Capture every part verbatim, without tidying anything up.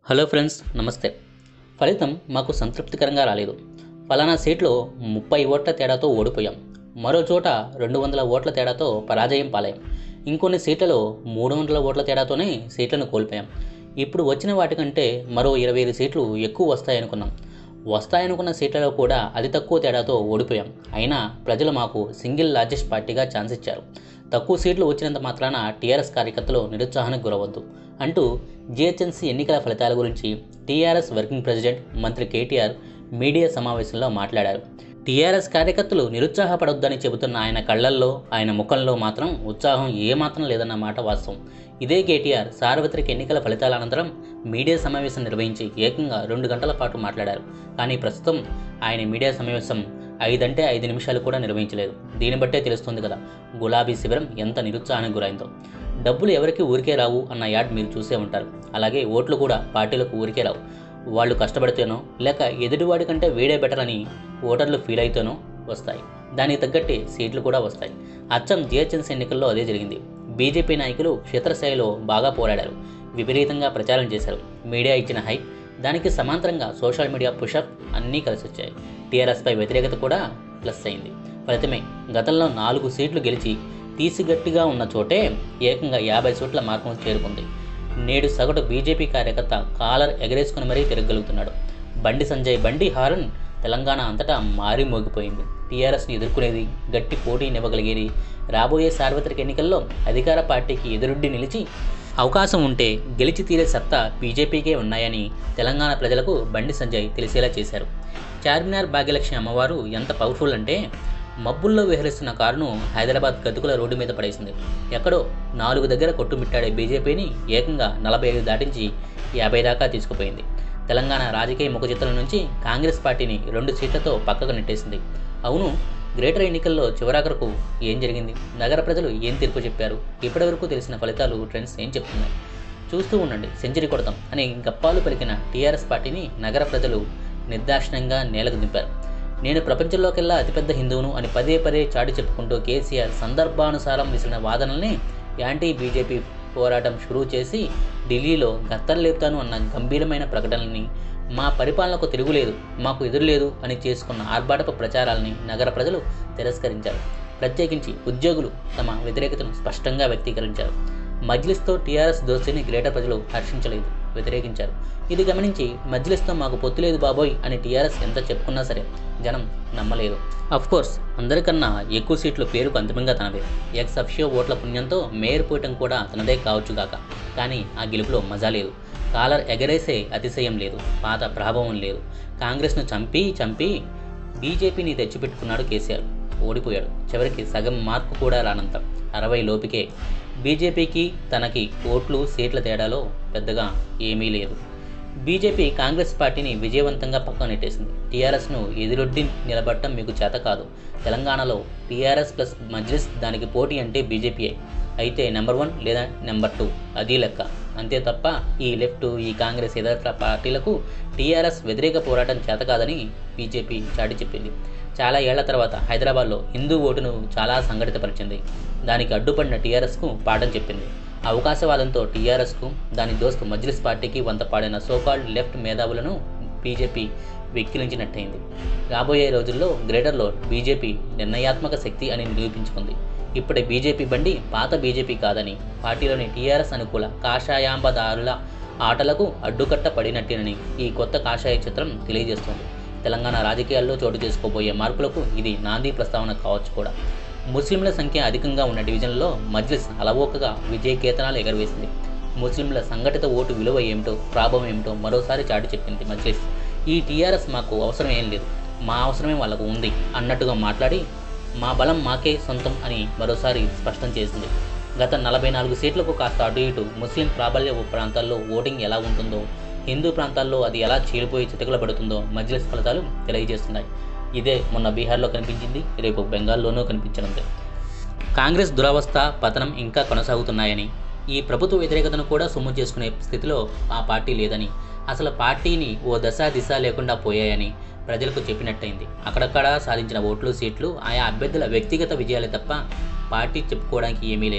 Hello friends, నమస్తే. ఫలితం మాకు సంతృప్తికరంగా రాలేదు. ఫలానా సీట్లో ముప్పై ఓట్ల తేడాతో ఓడిపోయాం, మరో చోట రెండు వందల ఓట్ల తేడాతో పరాజయం పాలయ్యాం, ఇంకొన్ని సీట్లలో మూడు వందల ఓట్ల తేడాతోనే సీట్లను కోల్పోయాం. ఇప్పుడు వచ్చిన వాటికంటే మరో ఇరవై ఐదు సీట్లు ఎక్కువ వస్తాయనుకున్నాం. వస్తాయనుకున్న సీట్లలో కూడా అతి తక్కువ తేడాతో ఓడిపోయాం. అయినా ప్రజలు మాకు సింగిల్ లార్జెస్ట్ పార్టీగా ఛాన్స్ ఇచ్చారు. తక్కువ సీట్లు వచ్చినంత మాత్రాన టీఆర్ఎస్ కార్యకర్తలు నిరుత్సాహానికి గురవద్దు అంటూ జీహెచ్ఎంసీ ఎన్నికల ఫలితాల గురించి టీఆర్ఎస్ వర్కింగ్ ప్రెసిడెంట్ మంత్రి కేటీఆర్ మీడియా సమావేశంలో మాట్లాడారు. టీఆర్ఎస్ కార్యకర్తలు నిరుత్సాహపడొద్దని చెబుతున్న ఆయన కళ్లల్లో, ఆయన ముఖంలో మాత్రం ఉత్సాహం ఏమాత్రం లేదన్న మాట వాస్తవం. ఇదే కేటీఆర్ సార్వత్రిక ఎన్నికల ఫలితాల అనంతరం మీడియా సమావేశం నిర్వహించి ఏకంగా రెండు గంటల పాటు మాట్లాడారు. కానీ ప్రస్తుతం ఆయన మీడియా సమావేశం ఐదంటే ఐదు నిమిషాలు కూడా నిర్వహించలేదు. దీన్ని బట్టే తెలుస్తుంది కదా గులాబీ శిబిరం ఎంత నిరుత్సాహానికి గురైందో. డబ్బులు ఎవరికి ఊరికే రావు అన్న యాడ్ మీరు చూసే ఉంటారు. అలాగే ఓట్లు కూడా పార్టీలకు ఊరికే రావు. వాళ్ళు కష్టపడితేనో లేక ఎదుటివాడి కంటే వీడే బెటర్ అని ఓటర్లు ఫీల్ అయితేనో వస్తాయి. దానికి తగ్గట్టే సీట్లు కూడా వస్తాయి. అచ్చం జీహెచ్ఎంసీ ఎన్నికల్లో అదే జరిగింది. బీజేపీ నాయకులు క్షేత్రస్థాయిలో బాగా పోరాడారు, విపరీతంగా ప్రచారం చేశారు. మీడియా ఇచ్చిన హైప్, దానికి సమాంతరంగా సోషల్ మీడియా పుషప్ అన్నీ కలిసి వచ్చాయి. టీఆర్ఎస్పై వ్యతిరేకత కూడా ప్లస్ అయింది. ఫలితమే గతంలో నాలుగు సీట్లు గెలిచి తీసిగట్టిగా ఉన్న చోటే ఏకంగా యాభై సీట్ల మార్కును చేరుకుంది. నేడు సగటు బీజేపీ కార్యకర్త కాలర్ ఎగరేసుకుని మరీ తిరగలుగుతున్నాడు. బండి సంజయ్ బండి హారన్ తెలంగాణ అంతటా మారి మోగిపోయింది. టీఆర్ఎస్ని ఎదుర్కొనేది, గట్టి పోటీనివ్వగలిగేది రాబోయే సార్వత్రిక ఎన్నికల్లో అధికార పార్టీకి ఎదురొడ్డి నిలిచి అవకాశం ఉంటే గెలిచి తీరే సత్తా బీజేపీకే ఉన్నాయని తెలంగాణ ప్రజలకు బండి సంజయ్ తెలిసేలా చేశారు. చార్మినార్ భాగ్యలక్ష్మి అమ్మవారు ఎంత పవర్ఫుల్ అంటే మబ్బుల్లో విహరిస్తున్న కారును హైదరాబాద్ గతుకుల రోడ్డు మీద పడేసింది. ఎక్కడో నాలుగు దగ్గర కొట్టుమిట్టాడే బీజేపీని ఏకంగా నలభై ఐదు దాటించి యాభై దాకా తీసుకుపోయింది. తెలంగాణ రాజకీయ ముఖచిత్రం నుంచి కాంగ్రెస్ పార్టీని రెండు సీట్లతో పక్కకు నెట్టేసింది. అవును, గ్రేటర్ ఎన్నికల్లో చివరాఖరకు ఏం జరిగింది? నగర ప్రజలు ఏం తీర్పు చెప్పారు? ఇప్పటివరకు తెలిసిన ఫలితాలు, ట్రెండ్స్ ఏం చెప్తున్నాయి? చూస్తూ ఉండండి, సెంచరీ కొడతాం అని గప్పాలు పలికిన టీఆర్ఎస్ పార్టీని నగర ప్రజలు నిర్దాక్షిణ్యంగా నేలకు దింపారు. నేను ప్రపంచంలోకెల్లా అతిపెద్ద హిందువును అని పదే పదే చాటి చెప్పుకుంటూ కేసీఆర్ సందర్భానుసారం విసిరిన వాదనల్ని యాంటీ బీజేపీ పోరాటం షురూ చేసి ఢిల్లీలో గత్తలు లేపుతాను అన్న గంభీరమైన ప్రకటనల్ని, మా పరిపాలనకు తిరుగులేదు, మాకు ఎదురులేదు అని చేసుకున్న ఆర్భాటపు ప్రచారాలని నగర ప్రజలు తిరస్కరించారు. ప్రత్యేకించి ఉద్యోగులు తమ వ్యతిరేకతను స్పష్టంగా వ్యక్తీకరించారు. మజ్లిస్తో టీఆర్ఎస్ దోస్తీని గ్రేటర్ ప్రజలు హర్షించలేదు, వ్యతిరేకించారు. ఇది గమనించి మజ్లిస్తో మాకు పొత్తు లేదు బాబోయ్ అని టీఆర్ఎస్ ఎంత చెప్పుకున్నా సరే జనం నమ్మలేదు. అఫ్కోర్స్ అందరికన్నా ఎక్కువ సీట్లు పేరుకు అంతిమంగా తనవే. ఎక్స్ అఫిషియో ఓట్ల పుణ్యంతో మేయర్ పీఠం కూడా తనదే కావచ్చుగాక. కానీ ఆ గెలుపులో మజా లేదు. కాలర్ ఎగరేసే అతిశయం లేదు, పాత ప్రభావం లేదు. కాంగ్రెస్ను చంపి చంపి బీజేపీని తెచ్చిపెట్టుకున్నాడు కేసీఆర్. ఓడిపోయాడు. చివరికి సగం మార్కు కూడా రానంత అరవై లోపుకే. బీజేపీకి తనకి ఓట్లు సీట్ల తేడాలో పెద్దగా ఏమీ లేదు. బీజేపీ కాంగ్రెస్ పార్టీని విజయవంతంగా పక్కన నెట్టేసింది. టీఆర్ఎస్ను ఎదురొడ్డి నిలబడటం మీకు చేత కాదు. తెలంగాణలో టీఆర్ఎస్ ప్లస్ మజ్లిస్ దానికి పోటీ అంటే బీజేపీయే అయితే నెంబర్ వన్ లేదా నెంబర్ టూ, అది లెక్క. అంతే తప్ప ఈ లెఫ్ట్, ఈ కాంగ్రెస్ ఇతర పార్టీలకు టీఆర్ఎస్ వ్యతిరేక పోరాటం చేత కాదని బీజేపీ చాటి చెప్పింది. చాలా ఏళ్ల తర్వాత హైదరాబాద్లో హిందూ ఓటును చాలా సంఘటితపరిచింది. దానికి అడ్డుపడిన టీఆర్ఎస్కు పాఠం చెప్పింది. అవకాశవాదంతో టీఆర్ఎస్కు, దాని దోస్తు మజ్లిస్ పార్టీకి వంత పాడిన సోకాల్డ్ లెఫ్ట్ మేధావులను బీజేపీ వెక్కిలించినట్టయింది. రాబోయే రోజుల్లో గ్రేటర్లో బీజేపీ నిర్ణయాత్మక శక్తి అని నిరూపించుకుంది. ఇప్పటి బీజేపీ బండి పాత బీజేపీ కాదని, పార్టీలోని టీఆర్ఎస్ అనుకూల కాషాయాంబదారుల ఆటలకు అడ్డుకట్ట పడినట్టేనని ఈ కొత్త కాషాయ చిత్రం తెలియజేస్తోంది. తెలంగాణ రాజకీయాల్లో చోటు చేసుకోబోయే మార్పులకు ఇది నాంది ప్రస్తావన కావచ్చు కూడా. ముస్లింల సంఖ్య అధికంగా ఉన్న డివిజన్లో మజ్లిస్ అలవోకగా విజయకేతనాలు ఎగరవేసింది. ముస్లింల సంఘటిత ఓటు విలువ ఏమిటో, ప్రాభవం ఏమిటో మరోసారి చాటి చెప్పింది మజ్లిస్. ఈ టీఆర్ఎస్ మాకు అవసరం ఏం లేదు, మా అవసరమే వాళ్ళకు ఉంది అన్నట్టుగా మాట్లాడి మా బలం మాకే సొంతం అని మరోసారి స్పష్టం చేసింది. గత నలభై నాలుగు సీట్లకు కాస్త అటు ఇటు ముస్లిం ప్రాబల్య ప్రాంతాల్లో ఓటింగ్ ఎలా ఉంటుందో, హిందూ ప్రాంతాల్లో అది ఎలా చీలిపోయి చితకలబడుతుందో మజ్లిస్ ఫలితాలు తెలియజేస్తున్నాయి. ఇదే మొన్న బీహార్లో కనిపించింది, రేపు బెంగాల్లోనూ కనిపించనుంది. కాంగ్రెస్ దురవస్థ, పతనం ఇంకా కొనసాగుతున్నాయని, ఈ ప్రభుత్వ వ్యతిరేకతను కూడా సొమ్ము చేసుకునే స్థితిలో ఆ పార్టీ లేదని, అసలు పార్టీని ఓ దశ దిశ లేకుండా పోయాయని ప్రజలకు చెప్పినట్టయింది. అక్కడక్కడ సాధించిన ఓట్లు, సీట్లు ఆయా అభ్యర్థుల వ్యక్తిగత విజయాలే తప్ప పార్టీ చెప్పుకోవడానికి ఏమీ లేదు.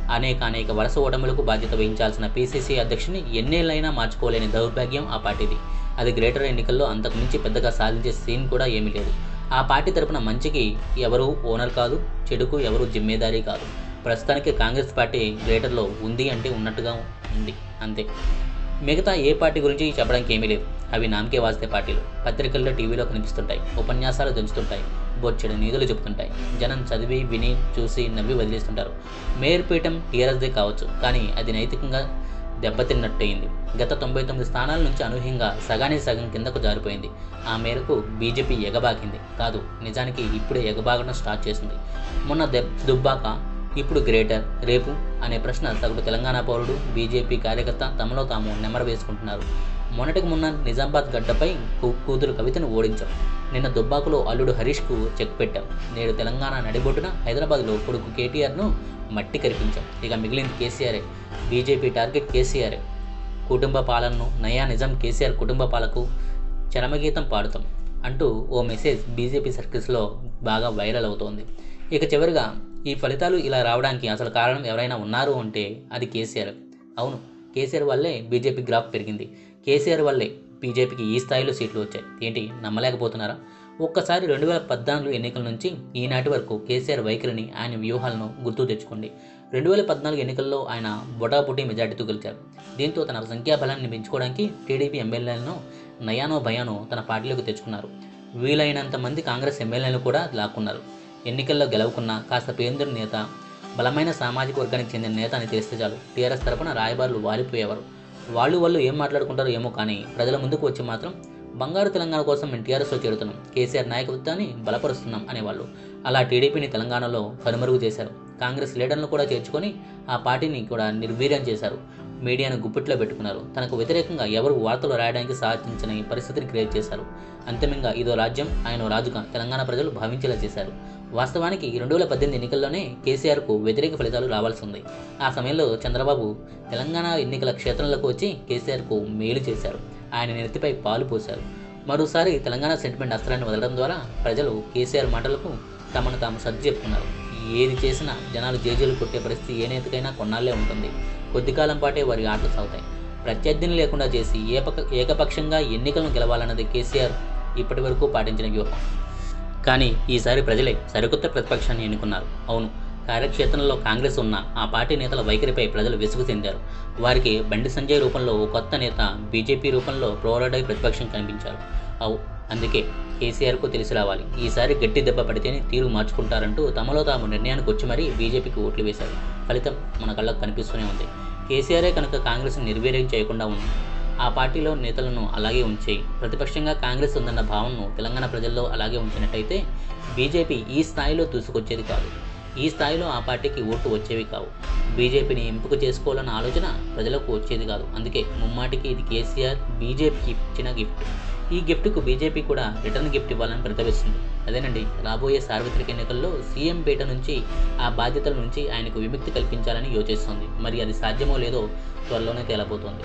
అనేక అనేక వరుస ఓటములకు బాధ్యత వహించాల్సిన పీసీసీ అధ్యక్షుని ఎన్నేళ్ళైనా మార్చుకోలేని దౌర్భాగ్యం ఆ పార్టీది. అది గ్రేటర్ ఎన్నికల్లో అంతకుమించి పెద్దగా సాధించే సీన్ కూడా ఏమీ లేదు. ఆ పార్టీ తరపున మంచికి ఎవరూ ఓనర్ కాదు, చెడుకు ఎవరూ జిమ్మేదారీ కాదు. ప్రస్తుతానికి కాంగ్రెస్ పార్టీ గ్రేటర్లో ఉంది అంటే ఉన్నట్టుగా ఉంది, అంతే. మిగతా ఏ పార్టీ గురించి చెప్పడానికి ఏమీ లేదు. అవి నామకే వాస్తే పార్టీలు. పత్రికల్లో, టీవీలో కనిపిస్తుంటాయి, ఉపన్యాసాలు దంచుతుంటాయి, బొచ్చెడు నీతులు చెబుతుంటాయి. జనం చదివి, విని, చూసి నవ్వి వదిలేస్తుంటారు. మేయర్ పీఠం టీఆర్ఎస్దే కావచ్చు, కానీ అది నైతికంగా దెబ్బతిన్నట్టయింది. గత తొంభై తొమ్మిది స్థానాల నుంచి అనూహ్యంగా సగానికి సగం కిందకు జారిపోయింది. ఆ మేరకు బీజేపీ ఎగబాకింది కాదు, నిజానికి ఇప్పుడే ఎగబాగడం స్టార్ట్ చేసింది. మొన్న దెబ్ దుబ్బాక ఇప్పుడు గ్రేటర్, రేపు అనే ప్రశ్న సగటు తెలంగాణ పౌరుడు, బీజేపీ కార్యకర్త తమలో తాము నెమరు వేసుకుంటున్నారు. మొన్నటికి మొన్న నిజామాబాద్ గడ్డపై కూతురు కవితను ఓడించాం. నిన్న దుబ్బాకులో అల్లుడు హరీష్కు చెక్ పెట్టాం. నేడు తెలంగాణ నడిబొట్టున హైదరాబాద్లో కొడుకు కేటీఆర్ను మట్టి కరిపించాం. ఇక మిగిలింది కేసీఆరే. బీజేపీ టార్గెట్ కేసీఆరే. కుటుంబ పాలనను నయా నిజం కేసీఆర్ కుటుంబ పాలకు చరమగీతం పాడుతాం అంటూ ఓ మెసేజ్ బీజేపీ సర్కిల్స్లో బాగా వైరల్ అవుతోంది. ఇక చివరిగా ఈ ఫలితాలు ఇలా రావడానికి అసలు కారణం ఎవరైనా ఉన్నారు అంటే అది కేసీఆర్. అవును, కేసీఆర్ వల్లే బీజేపీ గ్రాఫ్ పెరిగింది. కేసీఆర్ వల్లే బీజేపీకి ఈ స్థాయిలో సీట్లు వచ్చాయి. ఏంటి, నమ్మలేకపోతున్నారా? ఒక్కసారి రెండు వేల పద్నాలుగు ఎన్నికల నుంచి ఈనాటి వరకు కేసీఆర్ వైఖరిని, ఆయన వ్యూహాలను గుర్తు తెచ్చుకోండి. రెండు వేల పద్నాలుగు ఎన్నికల్లో ఆయన బొటాబొటీ మెజార్టీతో గెలిచారు. దీంతో తన సంఖ్యాబలాన్ని పెంచుకోవడానికి టీడీపీ ఎమ్మెల్యేలను నయానో భయానో తన పార్టీలోకి తెచ్చుకున్నారు. వీలైనంత మంది కాంగ్రెస్ ఎమ్మెల్యేలను కూడా లాక్కున్నారు. ఎన్నికల్లో గెలవకున్నా కాస్త పేందరు నేత, బలమైన సామాజిక వర్గానికి చెందిన నేత అని తెలిస్తే చాలు టీఆర్ఎస్ తరపున రాయబారులు వాలిపోయేవారు. వాళ్ళు వాళ్ళు ఏం మాట్లాడుకుంటారో ఏమో కానీ ప్రజల ముందుకు వచ్చి మాత్రం బంగారు తెలంగాణ కోసం మేము టీఆర్ఎస్లో చేరుతున్నాం, కేసీఆర్ నాయకత్వాన్ని బలపరుస్తున్నాం అనేవాళ్ళు. అలా టీడీపీని తెలంగాణలో కనుమరుగు చేశారు. కాంగ్రెస్ లీడర్లను కూడా చేర్చుకొని ఆ పార్టీని కూడా నిర్వీర్యం చేశారు. మీడియాను గుప్పిట్లో పెట్టుకున్నారు. తనకు వ్యతిరేకంగా ఎవరు వార్తలు రాయడానికి సాధించని పరిస్థితిని క్రియేట్ చేశారు. అంతిమంగా ఇదో రాజ్యం, ఆయన రాజుగా తెలంగాణ ప్రజలు భావించేలా చేశారు. వాస్తవానికి రెండు వేల పద్దెనిమిది ఎన్నికల్లోనే కేసీఆర్కు వ్యతిరేక ఫలితాలు రావాల్సి ఉంది. ఆ సమయంలో చంద్రబాబు తెలంగాణ ఎన్నికల క్షేత్రంలోకి వచ్చి కేసీఆర్కు మేలు చేశారు. ఆయన నెత్తిపై పాలు పోశారు. మరోసారి తెలంగాణ సెంటిమెంట్ అస్త్రాన్ని వదలడం ద్వారా ప్రజలు కేసీఆర్ మాటలకు తమను తాము సర్ది చెప్పుకున్నారు. ఏది చేసినా జనాలు జేజేలు కొట్టే పరిస్థితి ఏ నేతకైనా కొన్నాళ్లే ఉంటుంది. కొద్ది కాలం పాటే వారి ఆటలు సాగుతాయి. ప్రత్యర్థిని లేకుండా చేసి ఏపక ఏకపక్షంగా ఎన్నికలను గెలవాలన్నది కేసీఆర్ ఇప్పటి వరకు పాటించిన వ్యూహం. కానీ ఈసారి ప్రజలే సరికొత్త ప్రతిపక్షాన్ని ఎన్నుకున్నారు. అవును, కార్యక్షేత్రంలో కాంగ్రెస్ ఉన్న ఆ పార్టీ నేతల వైఖరిపై ప్రజలు విసుగు చెందారు. వారికి బండి సంజయ్ రూపంలో ఓ కొత్త నేత, బీజేపీ రూపంలో ప్రోరాడై ప్రతిపక్షం కనిపించారు. అవు అందుకే కేసీఆర్కు తెలిసి రావాలి, ఈసారి గట్టి దెబ్బ పడితేనే తీరు మార్చుకుంటారంటూ తమలో తాము నిర్ణయానికి వచ్చి మరీ బీజేపీకి ఓట్లు వేశారు. ఫలితం మన కళ్ళకు కనిపిస్తూనే ఉంది. కేసీఆరే కనుక కాంగ్రెస్ను నిర్వీర్యం చేయకుండా ఉంది, ఆ పార్టీలో నేతలను అలాగే ఉంచి ప్రతిపక్షంగా కాంగ్రెస్ ఉందన్న భావనను తెలంగాణ ప్రజల్లో అలాగే ఉంచినట్టయితే బీజేపీ ఈ స్థాయిలో దూసుకొచ్చేది కాదు. ఈ స్థాయిలో ఆ పార్టీకి ఓట్లు వచ్చేవి కావు. బీజేపీని ఎంపిక చేసుకోవాలన్న ఆలోచన ప్రజలకు వచ్చేది కాదు. అందుకే ముమ్మాటికి ఇది కేసీఆర్ బీజేపీకి ఇచ్చిన గిఫ్ట్. ఈ గిఫ్ట్కు బీజేపీ కూడా రిటర్న్ గిఫ్ట్ ఇవ్వాలని ప్రతిపాదిస్తుంది. అదేనండి, రాబోయే సార్వత్రిక ఎన్నికల్లో సీఎం పీట నుంచి, ఆ బాధ్యతల నుంచి ఆయనకు విముక్తి కల్పించాలని యోచిస్తోంది. మరి అది సాధ్యమో లేదో త్వరలోనే తేలబోతోంది.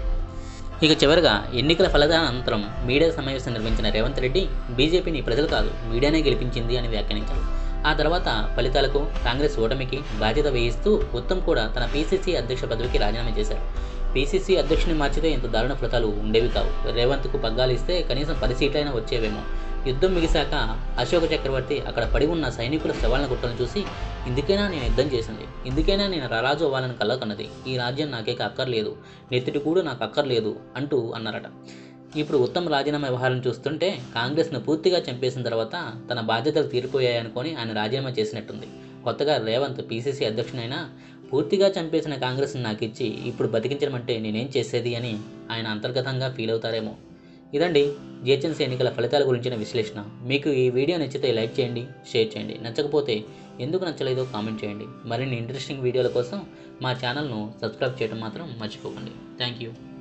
ఇక చివరిగా ఎన్నికల ఫలితానంతరం మీడియా సమావేశం నిర్వహించిన రేవంత్ రెడ్డి బీజేపీని ప్రజలు కాదు మీడియానే గెలిపించింది అని వ్యాఖ్యానించారు. ఆ తర్వాత ఫలితాలకు, కాంగ్రెస్ ఓటమికి బాధ్యత వహిస్తూ ఉత్తమ్ కూడా తన పీసీసీ అధ్యక్ష పదవికి రాజీనామా చేశారు. పీసీసీ అధ్యక్షుని మార్చితే ఇంత దారుణ ఫలితాలు ఉండేవి కావు. రేవంత్కు పగ్గాలు ఇస్తే కనీసం పది సీట్లైనా వచ్చేవేమో. యుద్ధం ముగిశాక అశోక చక్రవర్తి అక్కడ పడి ఉన్న సైనికుల శవాలను గుట్టలను చూసి, ఇందుకైనా నేను యుద్ధం చేసింది, ఇందుకైనా నేను రారాజు అవ్వాలని కల కన్నది, ఈ రాజ్యం నాకేక అక్కర్లేదు, నెత్తిటి కూడా నాకు అక్కర్లేదు అంటూ అన్నారట. ఇప్పుడు ఉత్తమ్ రాజీనామా వ్యవహారం చూస్తుంటే కాంగ్రెస్ను పూర్తిగా చంపేసిన తర్వాత తన బాధ్యతలు తీరిపోయాయనుకొని ఆయన రాజీనామా చేసినట్టుంది. కొత్తగా రేవంత్ పీసీసీ అధ్యక్షునైనా పూర్తిగా చంపేసిన కాంగ్రెస్ని నాకు ఇచ్చి ఇప్పుడు బతికించడం అంటే నేనేం చేసేది అని ఆయన అంతర్గతంగా ఫీల్ అవుతారేమో. ఇదండి జిహెచ్ఎంసీ ఎన్నికల ఫలితాల గురించిన విశ్లేషణ. మీకు ఈ వీడియో నచ్చితే లైక్ చేయండి, షేర్ చేయండి. నచ్చకపోతే ఎందుకు నచ్చలేదో కామెంట్ చేయండి. మరిన్ని ఇంట్రెస్టింగ్ వీడియోల కోసం మా ఛానల్ను సబ్స్క్రైబ్ చేయడం మాత్రం మర్చిపోకండి. Thank you.